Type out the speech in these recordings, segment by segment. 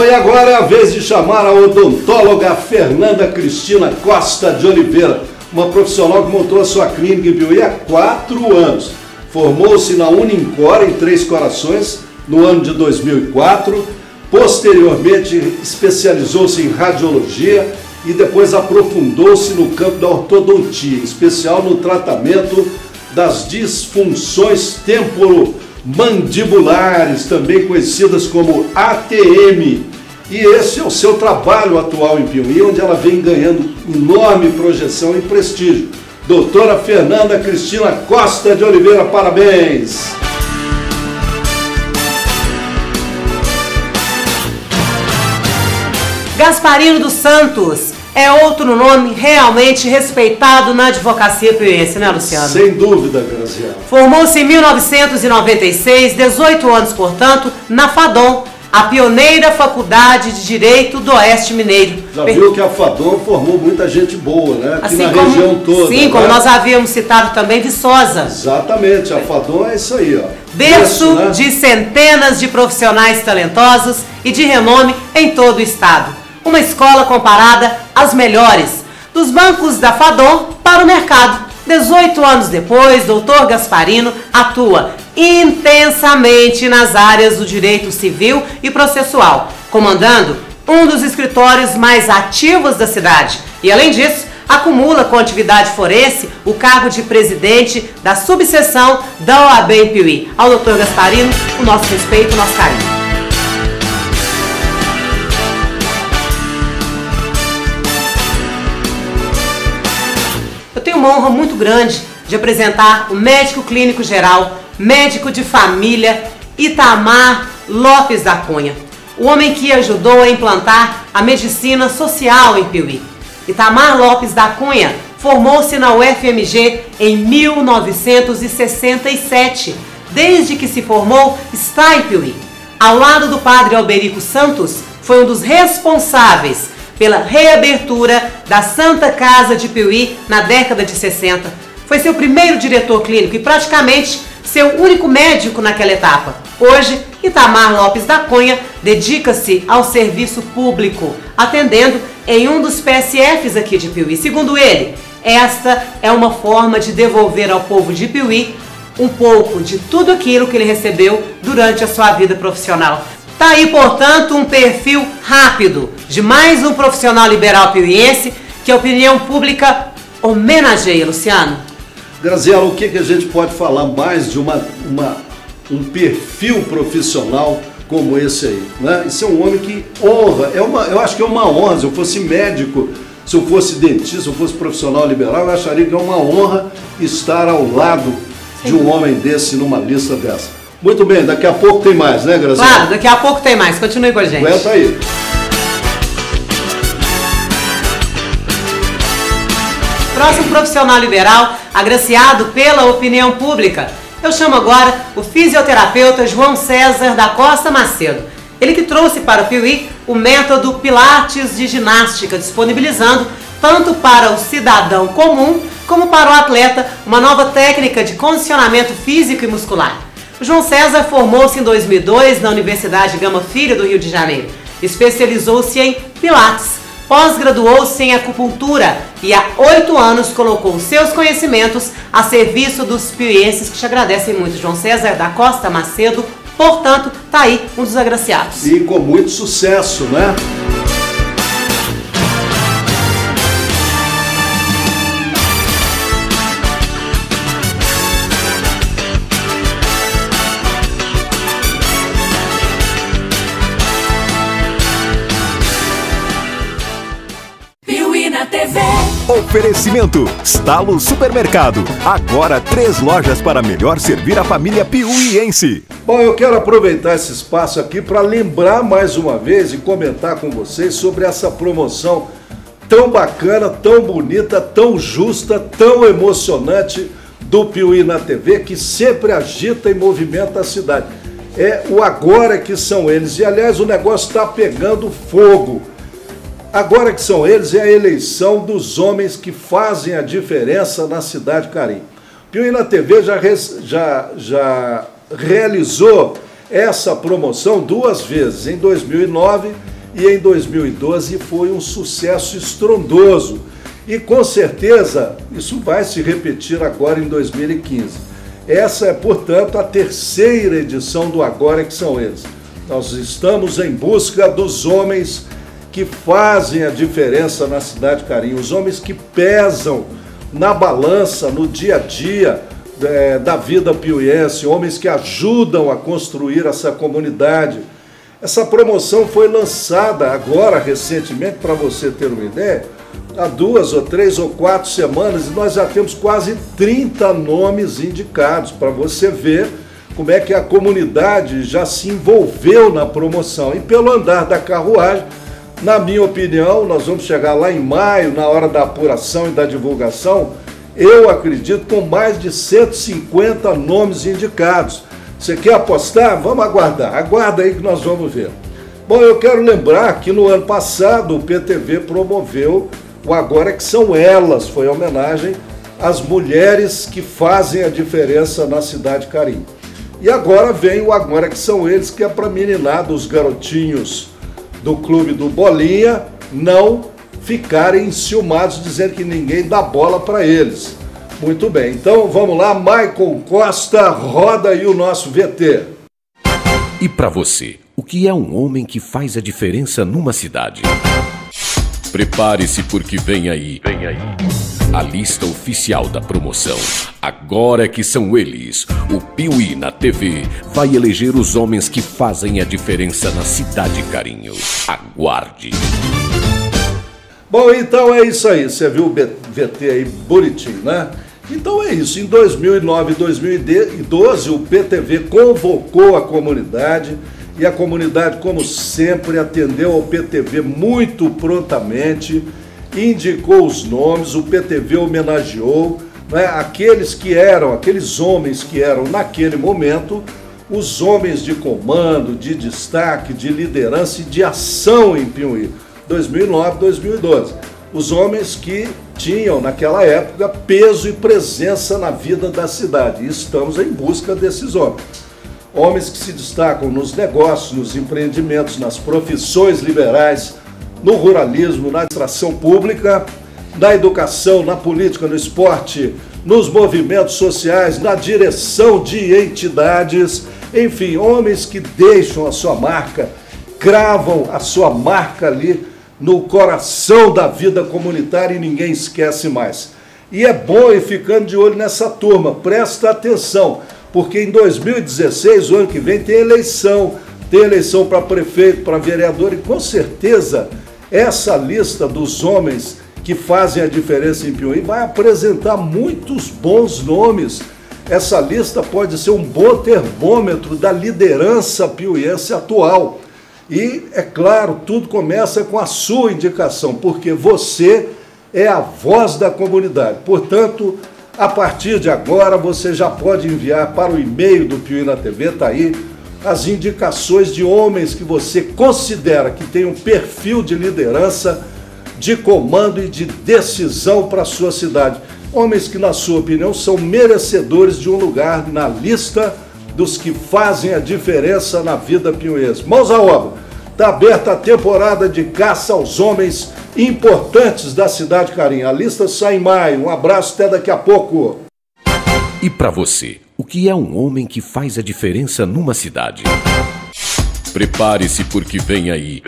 E agora é a vez de chamar a odontóloga Fernanda Cristina Costa de Oliveira, uma profissional que montou a sua clínica em Piuí há 4 anos. Formou-se na Unincor em Três Corações no ano de 2004, posteriormente especializou-se em radiologia e depois aprofundou-se no campo da ortodontia, em especial no tratamento das disfunções temporomandibulares, também conhecidas como ATM. E esse é o seu trabalho atual em Piuí, onde ela vem ganhando enorme projeção e prestígio. Doutora Fernanda Cristina Costa de Oliveira, parabéns! Gasparino dos Santos é outro nome realmente respeitado na advocacia piuiense, né, Luciano? Sem dúvida, Graziela. Formou-se em 1996, 18 anos, portanto, na FADOM, a pioneira faculdade de Direito do Oeste Mineiro. Já viu que a FADOM formou muita gente boa, né? Aqui assim na como, região toda. Sim, como nós havíamos citado também, Viçosa. Exatamente, a FADOM é isso aí, ó. Berço, né? de centenas de profissionais talentosos e de renome em todo o estado. Uma escola comparada às melhores, dos bancos da FADOM para o mercado. 18 anos depois, doutor Gasparino atua intensamente nas áreas do direito civil e processual, comandando um dos escritórios mais ativos da cidade. E, além disso, acumula com atividade forense o cargo de presidente da subseção da OAB em Piuí. Ao doutor Gasparino, o nosso respeito, o nosso carinho. Eu tenho uma honra muito grande de apresentar o médico clínico geral, médico de família, Itamar Lopes da Cunha, o homem que ajudou a implantar a medicina social em Piuí. Itamar Lopes da Cunha formou-se na UFMG em 1967. Desde que se formou, está em Piuí. Ao lado do padre Alberico Santos, foi um dos responsáveis pela reabertura da Santa Casa de Piuí na década de 60. Foi seu primeiro diretor clínico e praticamente seu único médico naquela etapa. Hoje, Itamar Lopes da Cunha dedica-se ao serviço público, atendendo em um dos PSFs aqui de Piuí. Segundo ele, esta é uma forma de devolver ao povo de Piuí um pouco de tudo aquilo que ele recebeu durante a sua vida profissional. Tá aí, portanto, um perfil rápido de mais um profissional liberal piuiense que a opinião pública homenageia, Luciano. Graziela, o que a gente pode falar mais de um perfil profissional como esse aí, né? Isso é um homem que honra, eu acho que é uma honra. Se eu fosse médico, se eu fosse dentista, se eu fosse profissional liberal, eu acharia que é uma honra estar ao lado de um homem desse numa lista dessa. Muito bem, daqui a pouco tem mais, né, Graziela? Claro, daqui a pouco tem mais. Continue com a gente. Aguenta aí. Próximo profissional liberal, agraciado pela opinião pública. Eu chamo agora o fisioterapeuta João César da Costa Macedo. Ele que trouxe para o Piuí o método Pilates de ginástica, disponibilizando tanto para o cidadão comum como para o atleta uma nova técnica de condicionamento físico e muscular. O João César formou-se em 2002 na Universidade Gama Filho do Rio de Janeiro. Especializou-se em Pilates, pós-graduou-se em acupuntura e há 8 anos colocou seus conhecimentos a serviço dos piuienses que te agradecem muito. João César da Costa Macedo, portanto, tá aí um dos agraciados. E com muito sucesso, né? Oferecimento Stalo Supermercado. Agora 3 lojas para melhor servir a família piuiense. Bom, eu quero aproveitar esse espaço aqui para lembrar mais uma vez e comentar com vocês sobre essa promoção tão bacana, tão bonita, tão justa, tão emocionante do Piuí na TV, que sempre agita e movimenta a cidade. É o Agora que São Eles. E, aliás, o negócio está pegando fogo. Agora que São Eles é a eleição dos homens que fazem a diferença na cidade Carim. Piuí na TV já realizou essa promoção 2 vezes, em 2009 e em 2012 foi um sucesso estrondoso. E com certeza isso vai se repetir agora em 2015. Essa é, portanto, a terceira edição do Agora que São Eles. Nós estamos em busca dos homens que fazem a diferença na cidade de Carinho, os homens que pesam na balança, no dia a dia da vida piuiense, homens que ajudam a construir essa comunidade. Essa promoção foi lançada agora, recentemente, para você ter uma ideia, há 2 ou 3 ou 4 semanas, e nós já temos quase 30 nomes indicados, para você ver como é que a comunidade já se envolveu na promoção. E pelo andar da carruagem, na minha opinião, nós vamos chegar lá em maio, na hora da apuração e da divulgação, eu acredito com mais de 150 nomes indicados. Você quer apostar? Vamos aguardar. Aguarda aí que nós vamos ver. Bom, eu quero lembrar que no ano passado o PTV promoveu o Agora que São Elas. Foi homenagem às mulheres que fazem a diferença na cidade de Carinho. E agora vem o Agora que São Eles, que é para meninada, os garotinhos do clube do Bolinha não ficarem enciumados, dizendo que ninguém dá bola para eles. Muito bem, então vamos lá, Michael Costa, roda aí o nosso VT. E para você, o que é um homem que faz a diferença numa cidade? Prepare-se porque vem aí a lista oficial da promoção. Agora que são eles, o Piuí na TV vai eleger os homens que fazem a diferença na cidade de Carinho. Aguarde! Bom, então é isso aí, você viu o VT aí bonitinho, né? Então é isso, em 2009 e 2012 o PTV convocou a comunidade e a comunidade, como sempre, atendeu ao PTV muito prontamente, indicou os nomes, o PTV homenageou, né, aqueles homens que eram naquele momento os homens de comando, de destaque, de liderança e de ação em Piuí, 2009, 2012. Os homens que tinham, naquela época, peso e presença na vida da cidade. E estamos em busca desses homens. Homens que se destacam nos negócios, nos empreendimentos, nas profissões liberais, no ruralismo, na administração pública, na educação, na política, no esporte, nos movimentos sociais, na direção de entidades, enfim, homens que deixam a sua marca, cravam a sua marca ali no coração da vida comunitária e ninguém esquece mais. E é bom ir ficando de olho nessa turma, presta atenção, porque em 2016, o ano que vem, tem eleição para prefeito, para vereador, e com certeza essa lista dos homens que fazem a diferença em Piuí vai apresentar muitos bons nomes. Essa lista pode ser um bom termômetro da liderança piuiense atual. E, é claro, tudo começa com a sua indicação, porque você é a voz da comunidade. Portanto, a partir de agora, você já pode enviar para o e-mail do Piuí na TV, está aí, as indicações de homens que você considera que tem um perfil de liderança, de comando e de decisão para a sua cidade. Homens que, na sua opinião, são merecedores de um lugar na lista dos que fazem a diferença na vida piuiense. Mãos à obra. Está aberta a temporada de caça aos homens importantes da cidade de Carinho. A lista sai em maio. Um abraço, até daqui a pouco. E para você, o que é um homem que faz a diferença numa cidade? Prepare-se porque vem aí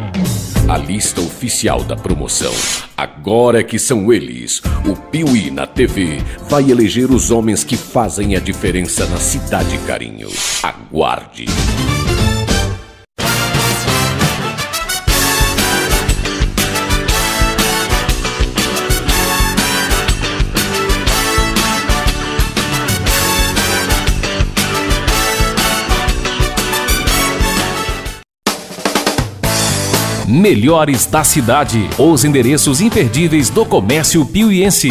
a lista oficial da promoção. Agora que são eles, o Piuí na TV vai eleger os homens que fazem a diferença na cidade de Carinho. Aguarde! Melhores da cidade, os endereços imperdíveis do comércio piuiense.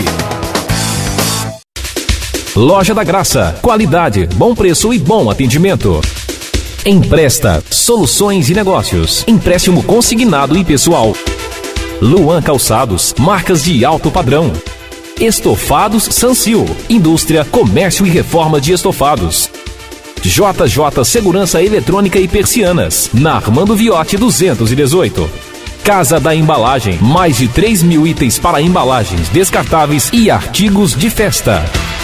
Loja da Graça, qualidade, bom preço e bom atendimento. Empresta, soluções de negócios, empréstimo consignado e pessoal. Luan Calçados, marcas de alto padrão. Estofados Sancil, indústria, comércio e reforma de estofados. JJ Segurança Eletrônica e Persianas, na Armando Viotti 218. Casa da Embalagem, mais de 3.000 itens para embalagens descartáveis e artigos de festa.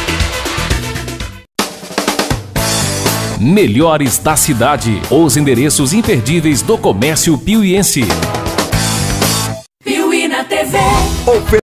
Melhores da cidade, os endereços imperdíveis do comércio piuiense. Piuí na TV.